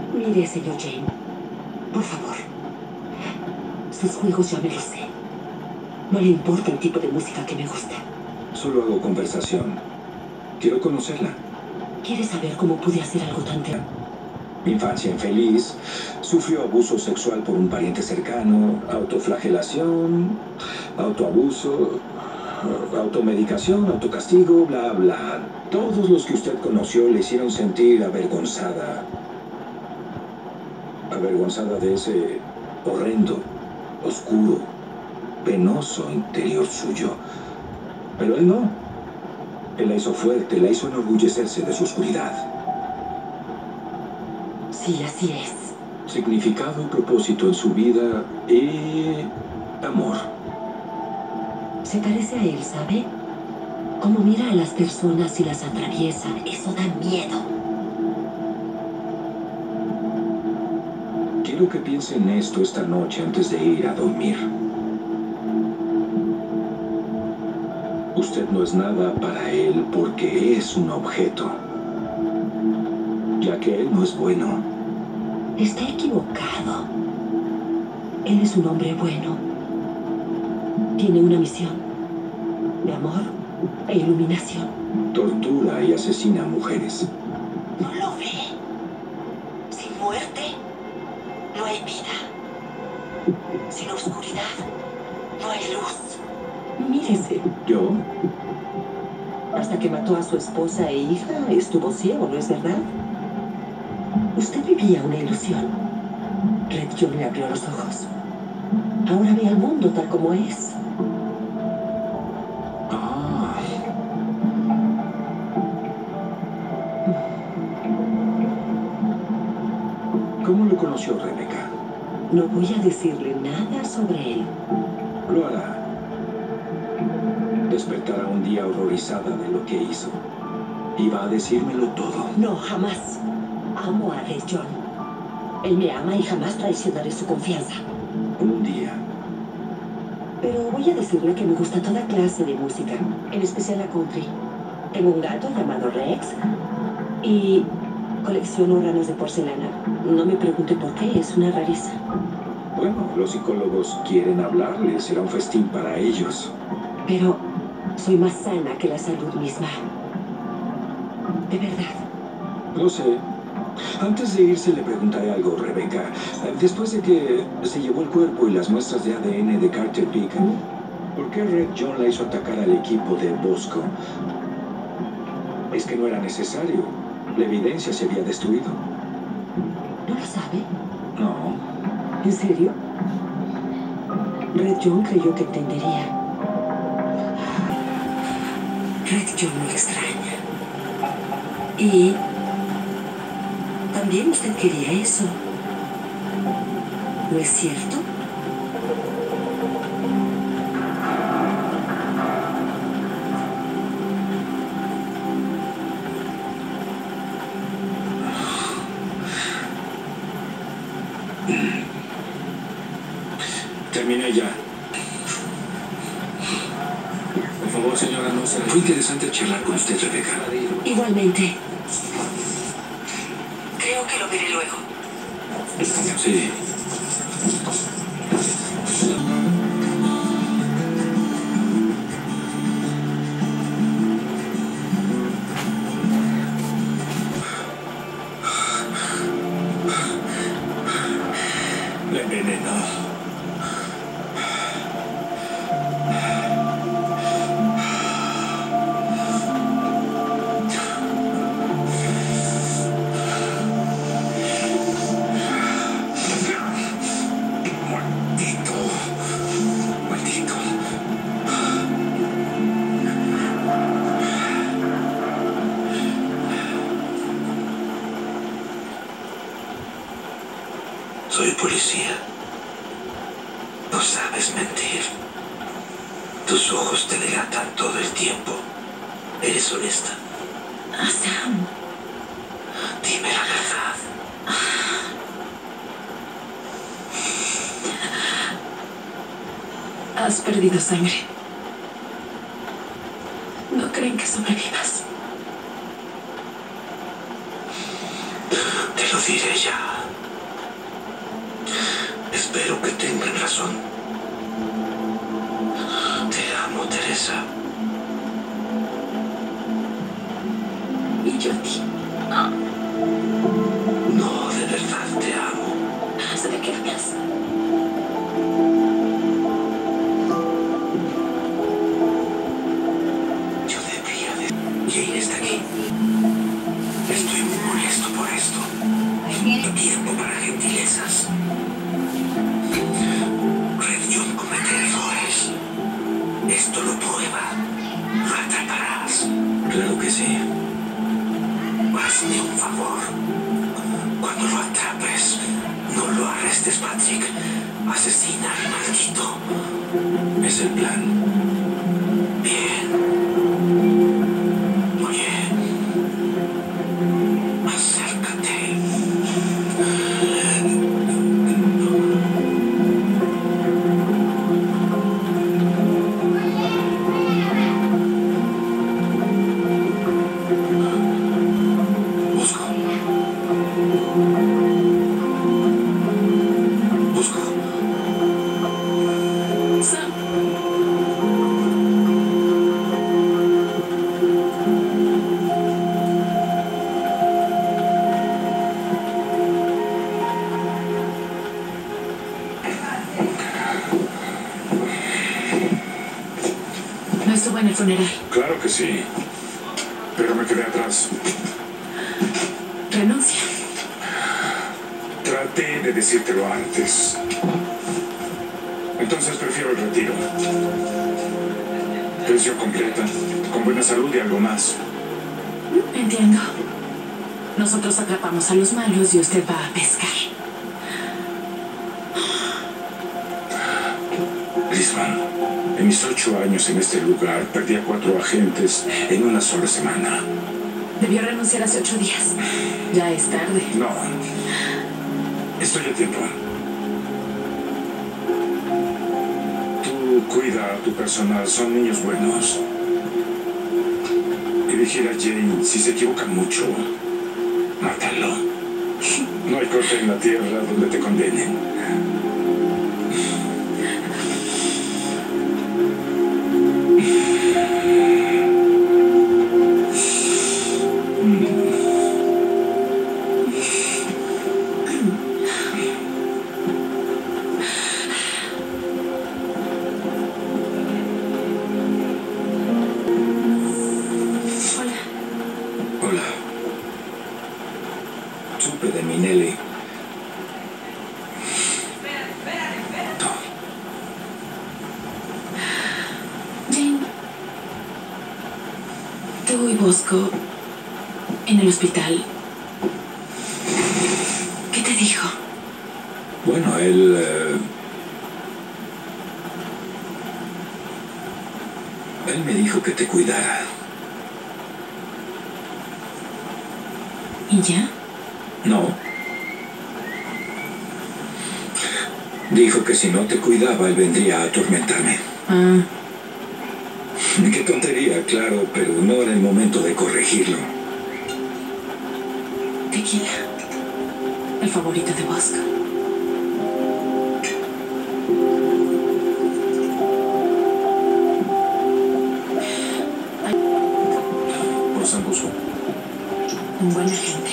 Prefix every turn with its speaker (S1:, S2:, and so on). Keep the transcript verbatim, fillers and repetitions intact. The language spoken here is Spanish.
S1: Mire, señor Jane, por favor. Sus juegos ya me los sé. No le importa el tipo de música que me gusta.
S2: Solo hago conversación. Quiero conocerla.
S1: ¿Quiere saber cómo pude hacer algo tan terrible?
S2: Infancia infeliz, sufrió abuso sexual por un pariente cercano, autoflagelación, autoabuso, automedicación, autocastigo, bla, bla. Todos los que usted conoció le hicieron sentir avergonzada. Avergonzada de ese horrendo, oscuro, penoso interior suyo. Pero él no. Él la hizo fuerte, la hizo enorgullecerse de su oscuridad.
S1: Sí, así es.
S2: Significado y propósito en su vida y amor.
S1: Se parece a él, ¿sabe? Como mira a las personas y las atraviesa, eso da miedo.
S2: Quiero que piense en esto esta noche antes de ir a dormir. Usted no es nada para él porque es un objeto, ya que él no es bueno.
S1: Está equivocado. Él es un hombre bueno. Tiene una misión de amor e iluminación.
S2: Tortura y asesina a mujeres.
S1: ¿No lo ve? Sin muerte no hay vida. Sin oscuridad no hay luz. Mírese.
S2: ¿Yo?
S1: Hasta que mató a su esposa e hija, estuvo ciego, ¿no es verdad? Usted vivía una ilusión. Red John le abrió los ojos. Ahora ve al mundo tal como es.
S2: Ah. ¿Cómo lo conoció Rebecca?
S1: No voy a decirle nada sobre él.
S2: Lo hará. Despertará un día horrorizada de lo que hizo. Y va a decírmelo todo.
S1: No, jamás. Amo a Red John. Él me ama y jamás traicionaré su confianza.
S2: Un día.
S1: Pero voy a decirle que me gusta toda clase de música, en especial la country. Tengo un gato llamado Rex y colecciono ranas de porcelana. No me pregunte por qué, es una rareza.
S2: Bueno, los psicólogos quieren hablarle, será un festín para ellos.
S1: Pero soy más sana que la salud misma. De verdad.
S2: Lo sé. Antes de irse le preguntaré algo, Rebecca. Después de que se llevó el cuerpo y las muestras de A D N de Carter Beacon, ¿por qué Red John la hizo atacar al equipo de Bosco? Es que no era necesario. La evidencia se había destruido.
S1: ¿No lo sabe?
S2: No.
S1: ¿En serio? Red John creyó que entendería. Red John me extraña. Y también usted quería eso. ¿No es cierto?
S2: Terminé ya. Por favor, señora, no se... Fue interesante charlar con usted, Rebecca.
S1: Igualmente. Creo que lo veré luego.
S2: Sí. La envenenó. Soy policía. No sabes mentir. Tus ojos te delatan todo el tiempo. Eres honesta.
S1: Sam.
S2: Dime la verdad.
S1: Has perdido sangre. No creen que sobrevivas.
S2: Te lo diré ya. Espero que tengan razón. Te amo, Teresa.
S1: Y yo a ti.
S2: No, de verdad te amo.
S1: ¿Hasta de qué hablas?
S2: Yo debía de... Jane está aquí. Estoy muy molesto por esto. No tiempo para gentilezas. Red John comete errores. Esto lo prueba. Lo atraparás. Claro que sí. Hazme un favor. Cuando lo atrapes, no lo arrestes, Patrick. Asesina al maldito. Es el plan. Bien. Oye. Acércate. Busco. Busco.
S1: Sam. No estuvo en el funeral.
S3: Claro que sí, pero me quedé atrás.
S1: Renuncia.
S3: Traté de decírtelo antes. Entonces prefiero el retiro. Pensión completa, con buena salud y algo más.
S1: Entiendo. Nosotros atrapamos a los malos y usted va a pescar.
S3: Lisman, en mis ocho años en este lugar, perdí a cuatro agentes en una sola semana.
S1: Debió renunciar hace ocho días. Ya es tarde.
S3: No, estoy a tiempo. Tú cuida a tu personal, son niños buenos. Y vigila a Jane, si se equivoca mucho, mátalo. No hay corte en la tierra donde te condenen. Hola. Supe de Minelli.
S1: Jane. Tú y Bosco en el hospital. ¿Qué te dijo?
S3: Bueno, él... eh, Él me dijo que te cuidara.
S1: ¿Y ya?
S3: No. Dijo que si no te cuidaba, él vendría a atormentarme.
S1: Ah,
S3: Qué tontería, claro, pero no era el momento de corregirlo.
S1: tequila. El favorito de Bosco.
S3: Por San Bosco.
S1: Un buen agente.